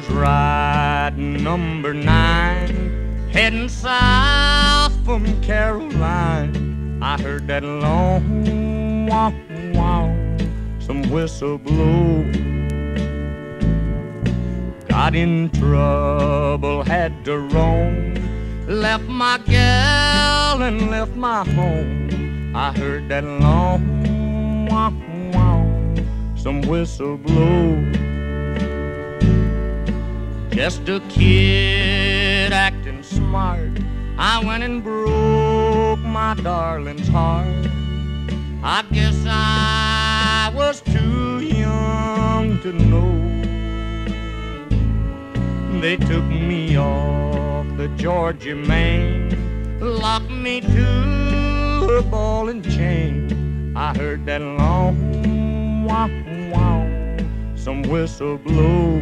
was riding number 9, heading south from Caroline. I heard that long wow, wow, some whistle blow. Got in trouble, had to roam, left my gal and left my home. I heard that long wow, wow, some whistle blow. Just a kid acting smart, I went and broke my darling's heart. I guess I was too young to know. They took me off the Georgia main, locked me to a ball and chain. I heard that long wow, wow, some whistle blow.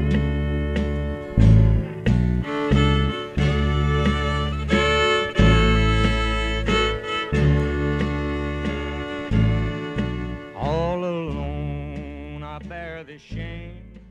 All alone I bear the shame.